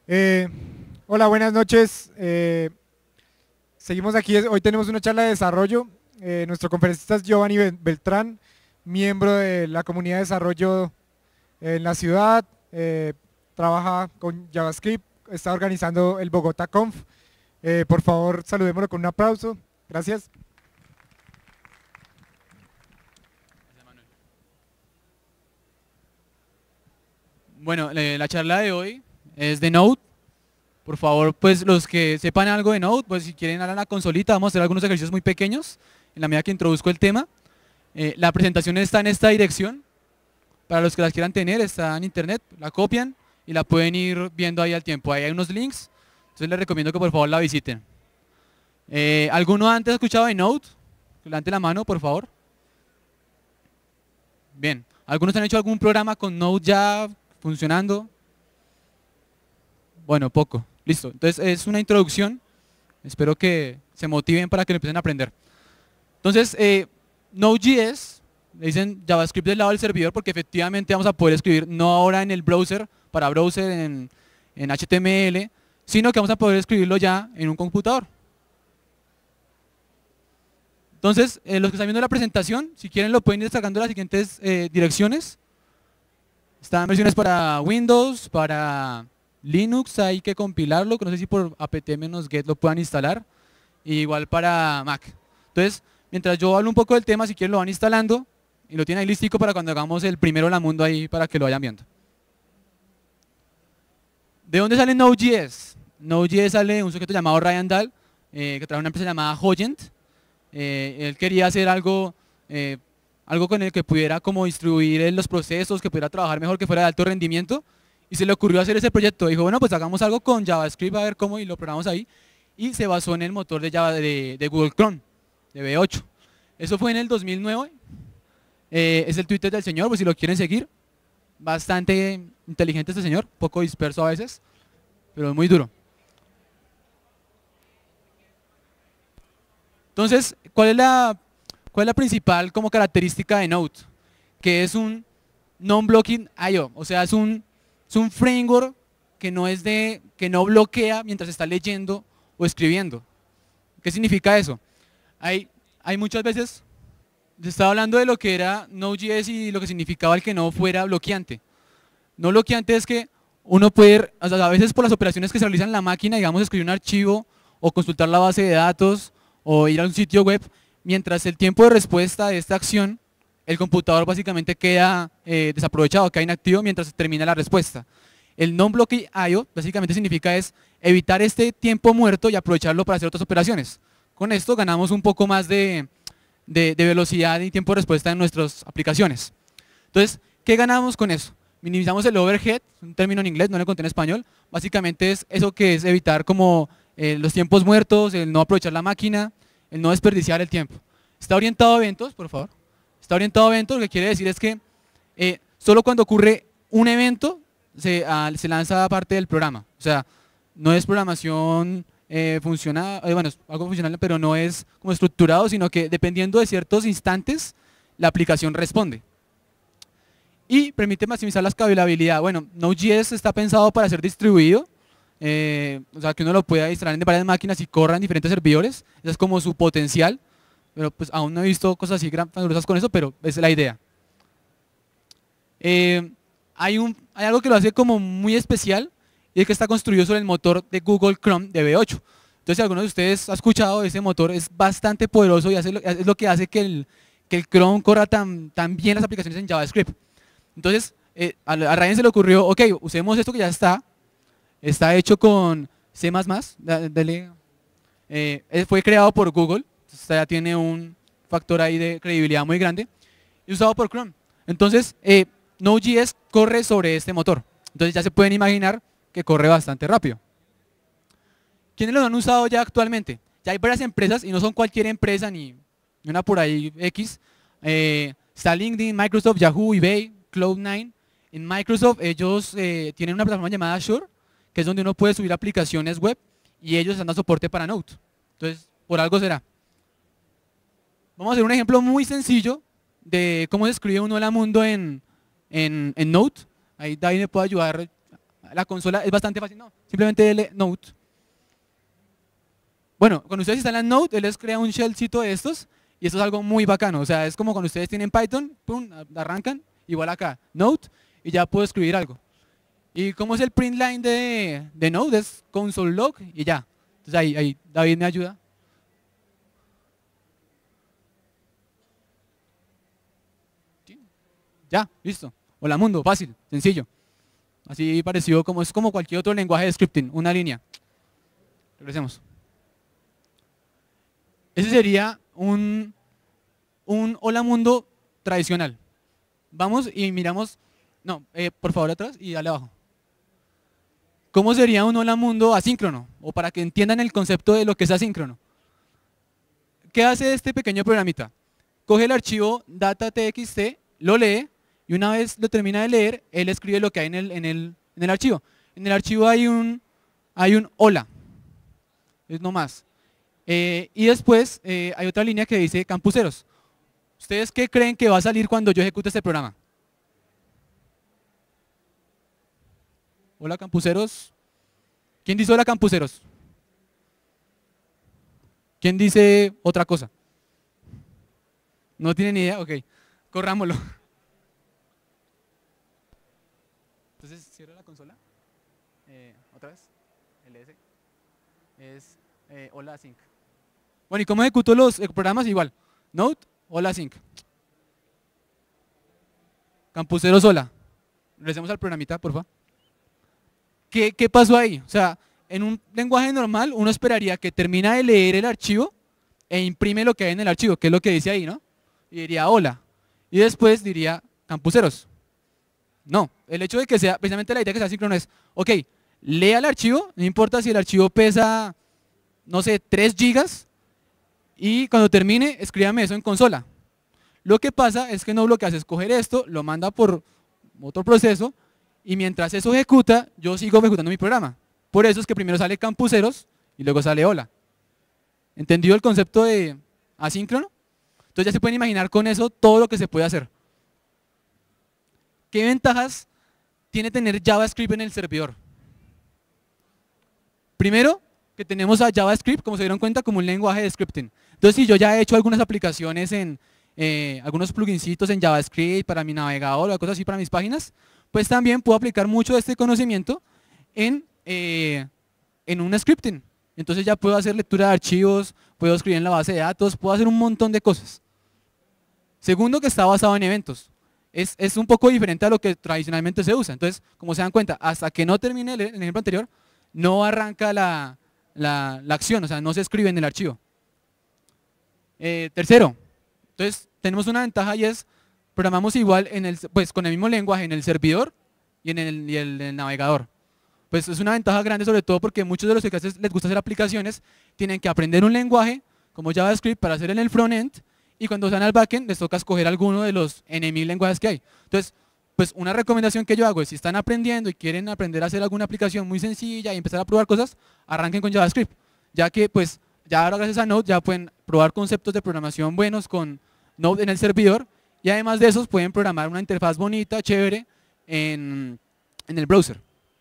Eh, Hola, buenas noches. Seguimos aquí. Hoy tenemos una charla de desarrollo. Nuestro conferencista es Giovanni Beltrán, miembro de la comunidad de desarrollo en la ciudad. Trabaja con JavaScript. Está organizando el Bogotá Conf. Por favor, saludémoslo con un aplauso. Gracias. Bueno, la charla de hoy es de Node. Por favor, pues los que sepan algo de Node, pues si quieren a la consolita, vamos a hacer algunos ejercicios muy pequeños en la medida que introduzco el tema. La presentación está en esta dirección. Para los que las quieran tener, está en internet, la copian y la pueden ir viendo ahí al tiempo. Ahí hay unos links, entonces les recomiendo que por favor la visiten. ¿Alguno antes ha escuchado de Node? Levante la mano, por favor. Bien. ¿Algunos han hecho algún programa con Node ya funcionando? Bueno, poco. Listo. Entonces es una introducción. Espero que se motiven para que lo empiecen a aprender. Entonces, Node.js, le dicen JavaScript del lado del servidor porque efectivamente vamos a poder escribir no ahora en el browser, para browser en HTML, sino que vamos a poder escribirlo ya en un computador. Entonces, los que están viendo la presentación, si quieren lo pueden ir descargando las siguientes direcciones. Están versiones para Windows, para Linux, hay que compilarlo, que no sé si por apt-get lo puedan instalar, y igual para Mac. Entonces, mientras yo hablo un poco del tema, si quieren lo van instalando y lo tienen ahí listico para cuando hagamos el primero la mundo ahí para que lo vayan viendo. ¿De dónde sale Node.js? Node.js sale de un sujeto llamado Ryan Dahl, que trabaja en una empresa llamada Hogent. Él quería hacer algo con el que pudiera como distribuir los procesos, que pudiera trabajar mejor, que fuera de alto rendimiento. Y se le ocurrió hacer ese proyecto. Dijo, bueno, pues hagamos algo con JavaScript, a ver cómo, y lo programamos ahí. Y se basó en el motor de Java de Google Chrome, de V8. Eso fue en el 2009. Es el Twitter del señor, pues si lo quieren seguir. Bastante inteligente este señor, poco disperso a veces, pero muy duro. Entonces, ¿cuál es la principal como característica de Node? Que es un non-blocking I/O, o sea, es un framework que no bloquea mientras está leyendo o escribiendo. ¿Qué significa eso? Hay muchas veces, se estaba hablando de lo que era Node.js y lo que significaba el que no fuera bloqueante. No bloqueante es que uno puede, o sea, a veces por las operaciones que se realizan en la máquina, digamos, escribir un archivo o consultar la base de datos o ir a un sitio web, mientras el tiempo de respuesta de esta acción, el computador básicamente queda desaprovechado, queda inactivo mientras termina la respuesta. El non-block I/O básicamente significa es evitar este tiempo muerto y aprovecharlo para hacer otras operaciones. Con esto ganamos un poco más de velocidad y tiempo de respuesta en nuestras aplicaciones. Entonces, ¿qué ganamos con eso? Minimizamos el overhead, un término en inglés, no lo conté en español. Básicamente es eso que es evitar como los tiempos muertos, el no aprovechar la máquina, el no desperdiciar el tiempo. Está orientado a eventos, por favor. Está orientado a eventos, lo que quiere decir es que solo cuando ocurre un evento se lanza parte del programa. O sea, no es programación funcional, bueno, es algo funcional, pero no es como estructurado, sino que dependiendo de ciertos instantes, la aplicación responde. Y permite maximizar la escalabilidad. Bueno, Node.js está pensado para ser distribuido, o sea, que uno lo pueda instalar en varias máquinas y corra en diferentes servidores. Ese es como su potencial, pero pues aún no he visto cosas así grandiosas con eso, pero esa es la idea. Hay algo que lo hace como muy especial y es que está construido sobre el motor de Google Chrome de V8. Entonces, si alguno de ustedes ha escuchado, ese motor es bastante poderoso y es lo que hace que el Chrome corra tan bien las aplicaciones en JavaScript. Entonces, a Ryan se le ocurrió, ok, usemos esto que ya está hecho con C++, fue creado por Google, entonces ya tiene un factor ahí de credibilidad muy grande, y usado por Chrome. Entonces, Node.js corre sobre este motor. Entonces ya se pueden imaginar que corre bastante rápido. ¿Quiénes lo han usado ya actualmente? Ya hay varias empresas, y no son cualquier empresa, ni una por ahí X. Está LinkedIn, Microsoft, Yahoo, eBay, Cloud9. En Microsoft ellos tienen una plataforma llamada Azure, que es donde uno puede subir aplicaciones web, y ellos están dando soporte para Node. Entonces, por algo será. Vamos a hacer un ejemplo muy sencillo de cómo se escribe un hola mundo en Node. Ahí David me puede ayudar la consola es bastante fácil, no, simplemente dele Node. Bueno, cuando ustedes instalan Node, él les crea un shellcito de estos, y esto es algo muy bacano, o sea, es como cuando ustedes tienen Python, pum, arrancan, igual acá, Node, y ya puedo escribir algo. Y como es el print line de Node, es console log, y ya. Entonces ahí David me ayuda. ¿Sí? Ya, listo. Hola mundo, fácil, sencillo. Así parecido como es como cualquier otro lenguaje de scripting, una línea. Regresemos. Ese sería un hola mundo tradicional. Vamos y miramos, no, por favor atrás y dale abajo. ¿Cómo sería un hola mundo asíncrono? O para que entiendan el concepto de lo que es asíncrono. ¿Qué hace este pequeño programita? Coge el archivo data.txt, lo lee, y una vez lo termina de leer, él escribe lo que hay en el archivo. En el archivo hay un hola, es no más. Y después hay otra línea que dice campuseros. ¿Ustedes qué creen que va a salir cuando yo ejecute este programa? Hola campuseros. ¿Quién dice hola campuseros? ¿Quién dice otra cosa? ¿No tienen ni idea? Ok, corrámoslo. Entonces cierro la consola. Otra vez. ls. Es hola async. Bueno, ¿y cómo ejecuto los programas? Igual. Node, hola async. Campuseros hola. Regresemos al programita, por favor. ¿Qué pasó ahí? O sea, en un lenguaje normal uno esperaría que termina de leer el archivo e imprime lo que hay en el archivo, que es lo que dice ahí, ¿no? Y diría hola. Y después diría campuseros. No, el hecho de que sea, precisamente la idea de que sea síncrono es, ok, lea el archivo, no importa si el archivo pesa, no sé, 3 gigas, y cuando termine, escríbame eso en consola. Lo que pasa es que no lo que hace es coger esto, lo manda por otro proceso, y mientras eso ejecuta, yo sigo ejecutando mi programa. Por eso es que primero sale campuseros y luego sale hola. ¿Entendido el concepto de asíncrono? Entonces ya se pueden imaginar con eso todo lo que se puede hacer. ¿Qué ventajas tiene tener JavaScript en el servidor? Primero, que tenemos a JavaScript, como se dieron cuenta, como un lenguaje de scripting. Entonces, si yo ya he hecho algunas aplicaciones en algunos plugincitos en JavaScript para mi navegador o cosas así para mis páginas, pues también puedo aplicar mucho de este conocimiento en un scripting. Entonces ya puedo hacer lectura de archivos, puedo escribir en la base de datos, puedo hacer un montón de cosas. Segundo, que está basado en eventos. Es un poco diferente a lo que tradicionalmente se usa. Entonces, como se dan cuenta, hasta que no termine el ejemplo anterior, no arranca la acción, o sea, no se escribe en el archivo. Tercero, entonces tenemos una ventaja y es, programamos igual pues con el mismo lenguaje en el servidor y en el navegador. Pues es una ventaja grande, sobre todo porque muchos de los que les gusta hacer aplicaciones tienen que aprender un lenguaje como JavaScript para hacer en el frontend, y cuando están al backend les toca escoger alguno de los N1000 lenguajes que hay. Entonces, pues una recomendación que yo hago es, si están aprendiendo y quieren aprender a hacer alguna aplicación muy sencilla y empezar a probar cosas, arranquen con JavaScript, ya que pues ya ahora gracias a Node ya pueden probar conceptos de programación buenos con Node en el servidor, y además de esos pueden programar una interfaz bonita, chévere en el browser.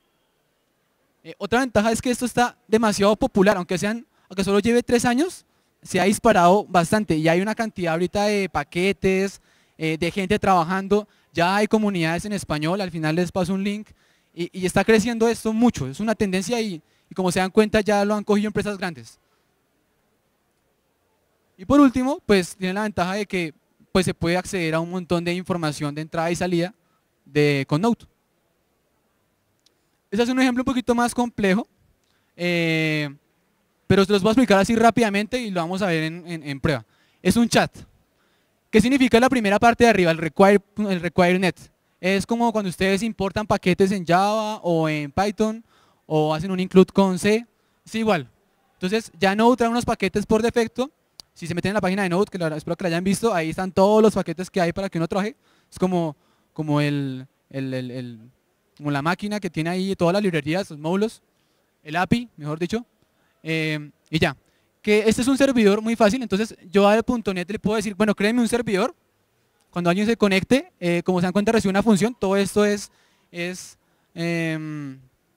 Otra ventaja es que esto está demasiado popular, aunque solo lleve 3 años, se ha disparado bastante y hay una cantidad ahorita de paquetes, de gente trabajando, ya hay comunidades en español, al final les paso un link, y está creciendo esto mucho, es una tendencia y como se dan cuenta ya lo han cogido empresas grandes. Y por último, pues tiene la ventaja de que pues, se puede acceder a un montón de información de entrada y salida con Node. Este es un ejemplo un poquito más complejo, pero se los voy a explicar así rápidamente y lo vamos a ver en prueba. Es un chat. ¿Qué significa la primera parte de arriba, el require net? Es como cuando ustedes importan paquetes en Java o en Python o hacen un include con C, es igual. Entonces ya Node trae unos paquetes por defecto. Si se meten en la página de Node, que espero que la hayan visto, ahí están todos los paquetes que hay para que uno trabaje. Es como la máquina que tiene ahí todas las librerías, los módulos, el API, mejor dicho, y ya. Que este es un servidor muy fácil, entonces yo a .NET le puedo decir, bueno, créeme un servidor, cuando alguien se conecte, como se dan cuenta recibe una función, todo esto es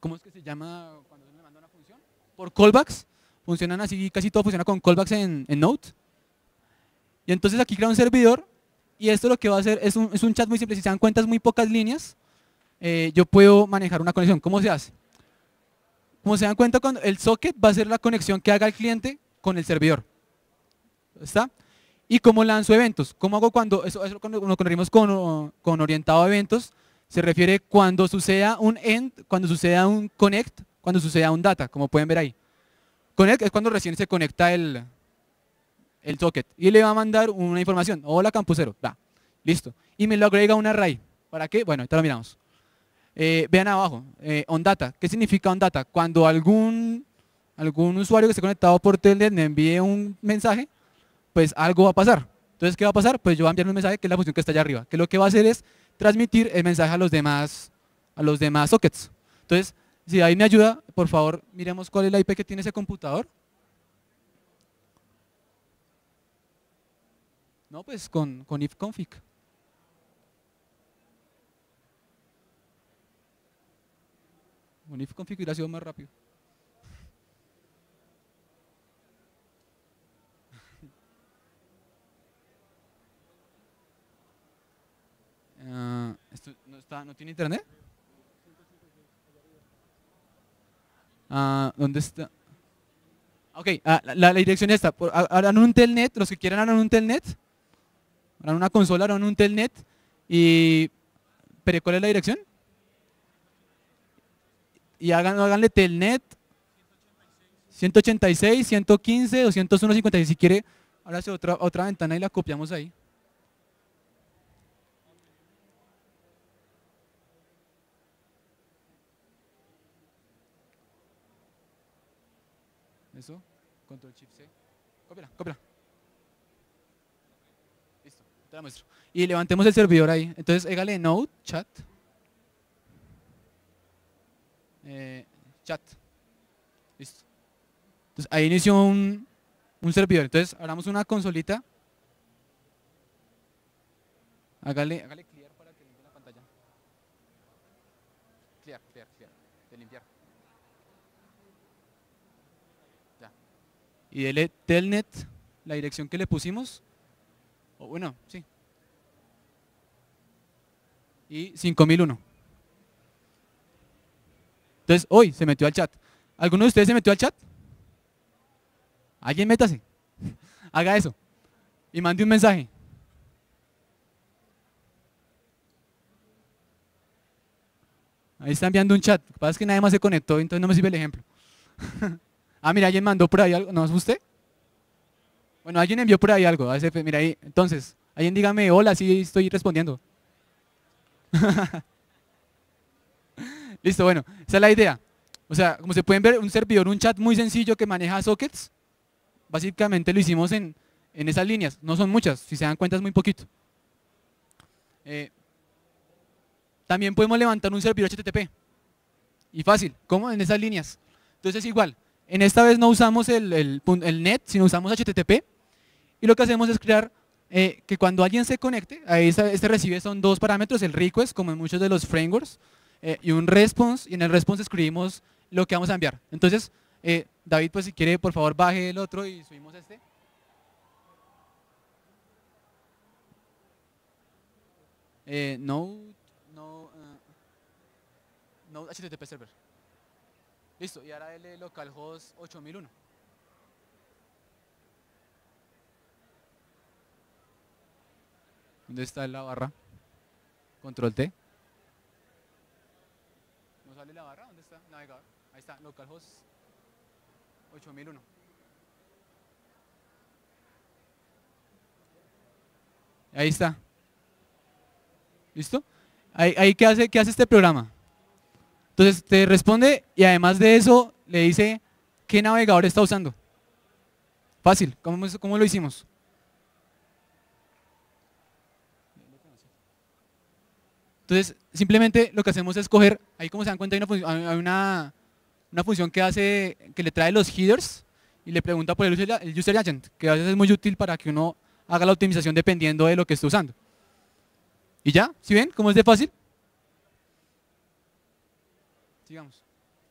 ¿cómo es que se llama cuando se le manda una función? Por callbacks, funcionan así, casi todo funciona con callbacks en Node. Y entonces aquí crea un servidor y esto lo que va a hacer es un chat muy simple, si se dan cuenta es muy pocas líneas, yo puedo manejar una conexión. ¿Cómo se hace? Como se dan cuenta, cuando el socket va a ser la conexión que haga el cliente con el servidor. ¿Está? Y cómo lanzo eventos. ¿Cómo hago cuando, eso cuando nos referimos con orientado a eventos, se refiere cuando suceda un end, cuando suceda un connect, cuando suceda un data, como pueden ver ahí. Connect es cuando recién se conecta el socket y le va a mandar una información. Hola campusero, listo. Y me lo agrega un array. ¿Para qué? Bueno, ahorita lo miramos. Vean abajo, OnData. ¿Qué significa OnData? Cuando algún usuario que esté conectado por Telnet me envíe un mensaje, pues algo va a pasar. Entonces, ¿qué va a pasar? Pues yo voy a enviar un mensaje que es la función que está allá arriba, que lo que va a hacer es transmitir el mensaje a los demás sockets. Entonces, si ahí me ayuda, por favor, miremos cuál es la IP que tiene ese computador. No, pues con ifconfig. Con ifconfig hubiera sido más rápido. ¿Esto no tiene internet? ¿Dónde está? Ok, la dirección está. Harán un telnet, los que quieran harán un telnet. Harán una consola, harán un telnet. ¿Pero cuál es la dirección? Y háganle telnet 186, 115, 201, 56. Si quiere, ahora hace otra ventana y la copiamos ahí. Eso, control shift C. Cópiala. Listo, te la muestro. Y levantemos el servidor ahí. Entonces, hágale node, chat. Chat. Listo. Entonces, ahí inició un servidor. Entonces, abramos una consolita. Hágale clear para que limpie la pantalla. Clear. De limpiar. Ya. Y dele telnet, la dirección que le pusimos. O bueno, sí. Y 5001. Entonces, hoy se metió al chat. ¿Alguno de ustedes se metió al chat? ¿Alguien métase? Haga eso. Y mande un mensaje. Ahí está enviando un chat. Lo que pasa es que nadie más se conectó, entonces no me sirve el ejemplo. Mira, alguien mandó por ahí algo. ¿No es usted? Bueno, alguien envió por ahí algo. Mira ahí. Entonces, alguien dígame, hola, sí estoy respondiendo. Listo, bueno, esa es la idea. O sea, como se pueden ver, un servidor, un chat muy sencillo que maneja sockets. Básicamente lo hicimos en esas líneas. No son muchas, si se dan cuenta es muy poquito. También podemos levantar un servidor HTTP. Y fácil, ¿cómo? En esas líneas. Entonces igual, en esta vez no usamos el net, sino usamos HTTP. Y lo que hacemos es crear que cuando alguien se conecte, ahí este recibe son dos parámetros, el request, como en muchos de los frameworks, y un response, y en el response escribimos lo que vamos a enviar. Entonces, David, pues si quiere, por favor, baje el otro y subimos este. Node HTTP server. Listo, y ahora el localhost 8001. ¿Dónde está la barra? Control T. ¿No sale la barra? ¿Dónde está? Navegador. Ahí está, localhost 8001. Ahí está. ¿Listo? Ahí ¿qué hace este programa? Entonces te responde y además de eso le dice qué navegador está usando. Fácil, ¿cómo lo hicimos? Entonces simplemente lo que hacemos es coger, ahí como se dan cuenta hay una función que le trae los headers y le pregunta por el user agent, que a veces es muy útil para que uno haga la optimización dependiendo de lo que esté usando. Y ya, ¿sí ven cómo es de fácil? Sigamos.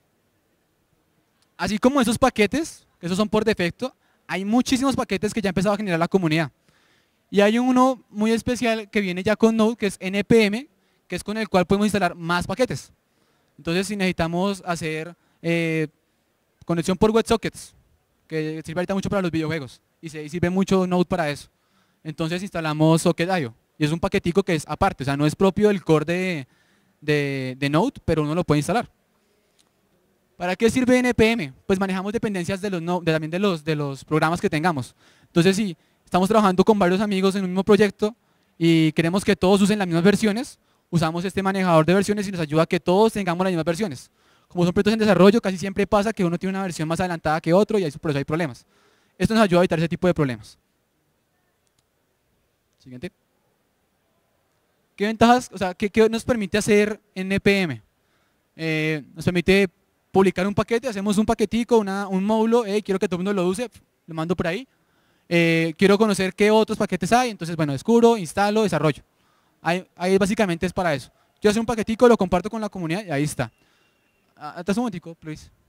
Así como esos paquetes, que esos son por defecto, hay muchísimos paquetes que ya ha empezado a generar la comunidad. Y hay uno muy especial que viene ya con Node, que es NPM, que es con el cual podemos instalar más paquetes. Entonces, si necesitamos hacer conexión por WebSockets, que sirve ahorita mucho para los videojuegos, y sirve mucho Node para eso. Entonces instalamos Socket.io, y es un paquetico que es aparte, o sea, no es propio del core de Node, pero uno lo puede instalar. ¿Para qué sirve NPM? Pues manejamos dependencias también de los programas que tengamos. Entonces, si estamos trabajando con varios amigos en un mismo proyecto y queremos que todos usen las mismas versiones, usamos este manejador de versiones y nos ayuda a que todos tengamos las mismas versiones. Como son proyectos en desarrollo, casi siempre pasa que uno tiene una versión más adelantada que otro y por eso hay problemas. Esto nos ayuda a evitar ese tipo de problemas. Siguiente. ¿Qué ventajas, o sea, qué nos permite hacer NPM? Nos permite publicar un paquete, hacemos un paquetico, un módulo, quiero que todo el mundo lo use, lo mando por ahí. Quiero conocer qué otros paquetes hay, entonces bueno, descubro, instalo, desarrollo. Ahí básicamente es para eso. Yo hago un paquetico, lo comparto con la comunidad y ahí está. Atrás un momentico, please.